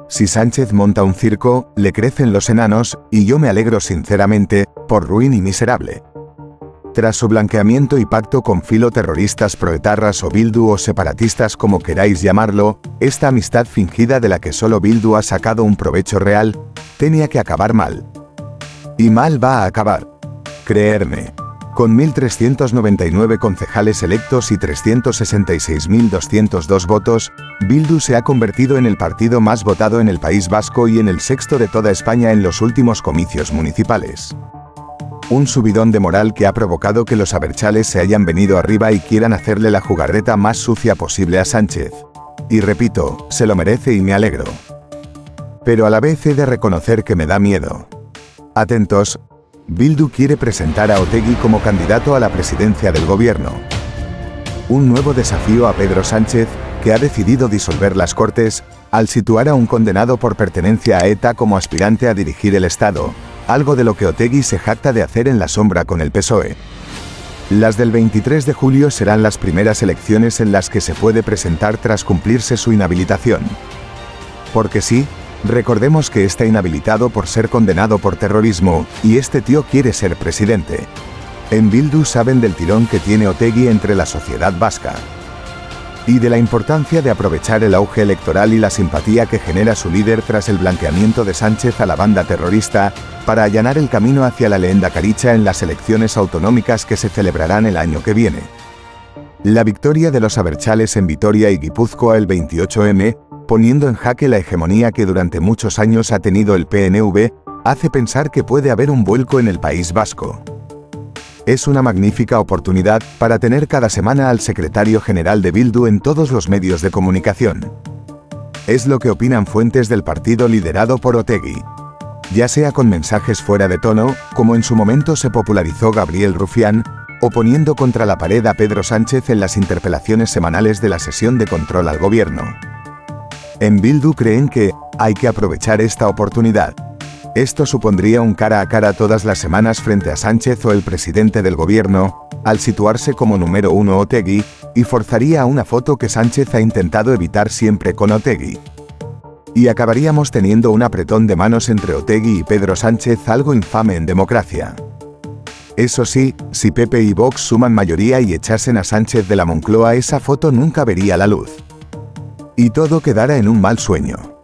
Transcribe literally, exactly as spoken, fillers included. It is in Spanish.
Si Sánchez monta un circo, le crecen los enanos, y yo me alegro sinceramente, por ruin y miserable. Tras su blanqueamiento y pacto con filoterroristas proetarras o Bildu o separatistas como queráis llamarlo, esta amistad fingida de la que solo Bildu ha sacado un provecho real, tenía que acabar mal. Y mal va a acabar. Creerme. Con mil trescientos noventa y nueve concejales electos y trescientos sesenta y seis mil doscientos dos votos, Bildu se ha convertido en el partido más votado en el País Vasco y en el sexto de toda España en los últimos comicios municipales. Un subidón de moral que ha provocado que los abertzales se hayan venido arriba y quieran hacerle la jugarreta más sucia posible a Sánchez. Y repito, se lo merece y me alegro. Pero a la vez he de reconocer que me da miedo. Atentos. Bildu quiere presentar a Otegi como candidato a la presidencia del gobierno. Un nuevo desafío a Pedro Sánchez, que ha decidido disolver las Cortes, al situar a un condenado por pertenencia a ETA como aspirante a dirigir el Estado, algo de lo que Otegi se jacta de hacer en la sombra con el P S O E. Las del veintitrés de julio serán las primeras elecciones en las que se puede presentar tras cumplirse su inhabilitación. Porque sí, recordemos que está inhabilitado por ser condenado por terrorismo, y este tío quiere ser presidente. En Bildu saben del tirón que tiene Otegi entre la sociedad vasca. Y de la importancia de aprovechar el auge electoral y la simpatía que genera su líder tras el blanqueamiento de Sánchez a la banda terrorista, para allanar el camino hacia la lehendakaricha en las elecciones autonómicas que se celebrarán el año que viene. La victoria de los abertzales en Vitoria y Guipúzcoa el veintiocho eme, poniendo en jaque la hegemonía que durante muchos años ha tenido el P N V, hace pensar que puede haber un vuelco en el País Vasco. Es una magnífica oportunidad para tener cada semana al secretario general de Bildu en todos los medios de comunicación. Es lo que opinan fuentes del partido liderado por Otegi. Ya sea con mensajes fuera de tono, como en su momento se popularizó Gabriel Rufián, o poniendo contra la pared a Pedro Sánchez en las interpelaciones semanales de la sesión de control al gobierno. En Bildu creen que hay que aprovechar esta oportunidad. Esto supondría un cara a cara todas las semanas frente a Sánchez o el presidente del gobierno, al situarse como número uno Otegi, y forzaría a una foto que Sánchez ha intentado evitar siempre con Otegi. Y acabaríamos teniendo un apretón de manos entre Otegi y Pedro Sánchez, algo infame en democracia. Eso sí, si P P y Vox suman mayoría y echasen a Sánchez de la Moncloa, esa foto nunca vería la luz. Y todo quedara en un mal sueño.